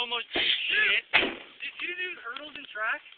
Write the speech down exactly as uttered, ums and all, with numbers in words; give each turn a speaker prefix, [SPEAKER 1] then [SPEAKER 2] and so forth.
[SPEAKER 1] almost shit.
[SPEAKER 2] Did you do hurdles in track?